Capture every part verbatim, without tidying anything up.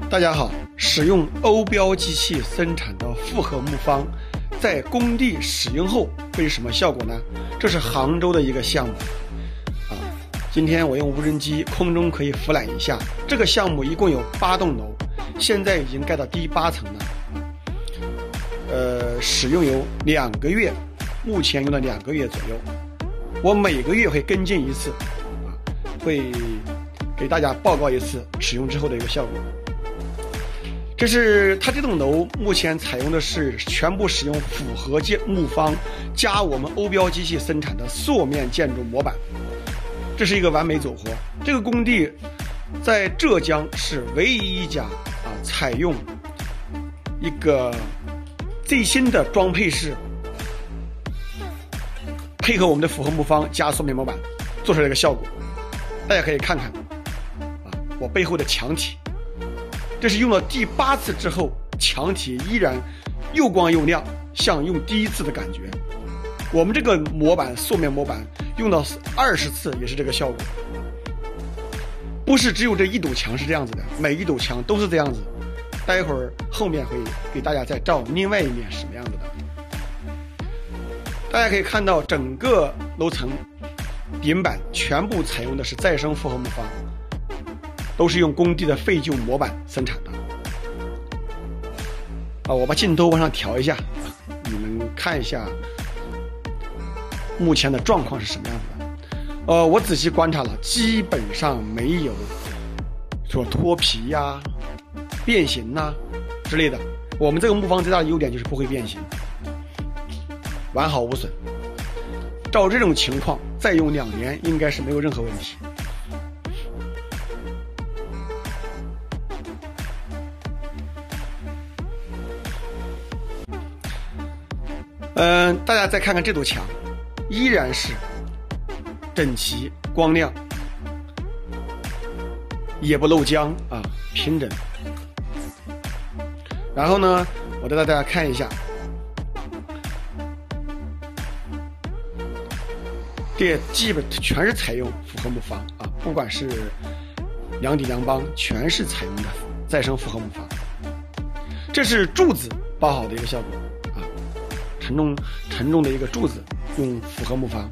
大家好，使用欧标机器生产的复合木方，在工地使用后会是什么效果呢？这是杭州的一个项目啊。今天我用无人机空中可以俯览一下，这个项目一共有八栋楼，现在已经盖到第八层了。呃，使用有两个月，目前用了两个月左右。我每个月会跟进一次，啊，会给大家报告一次使用之后的一个效果。这是它这栋楼目前采用的是全部使用复合木方加我们欧标机器生产的塑面建筑模板，这是一个完美组合。这个工地在浙江是唯一一家啊采用一个最新的装配式，配合我们的复合木方加塑面模板做出来一个效果。大家可以看看啊，我背后的墙体。这是用了第八次之后，墙体依然又光又亮，像用第一次的感觉。我们这个模板塑面模板用到二十次也是这个效果。不是只有这一堵墙是这样子的，每一堵墙都是这样子。待会儿后面会给大家再照另外一面是什么样子的。大家可以看到整个楼层顶板全部采用的是再生复合木方，都是用工地的废旧模板生产的。啊，我把镜头往上调一下，你们看一下目前的状况是什么样子的。呃，我仔细观察了，基本上没有说脱皮呀、啊、变形呐、啊、之类的。我们这个木方最大的优点就是不会变形，完好无损。照这种情况，再用两年应该是没有任何问题。嗯、呃，大家再看看这堵墙，依然是整齐光亮，也不漏浆啊，平整。然后呢，我带大家看一下，这基本全是采用复合木方啊，不管是梁底梁帮，全是采用的再生复合木方。这是柱子包好的一个效果。沉重沉重的一个柱子用复合木方，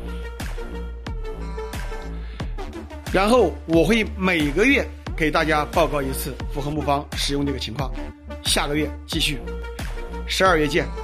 然后我会每个月给大家报告一次复合木方使用这个情况，下个月继续，十二月见。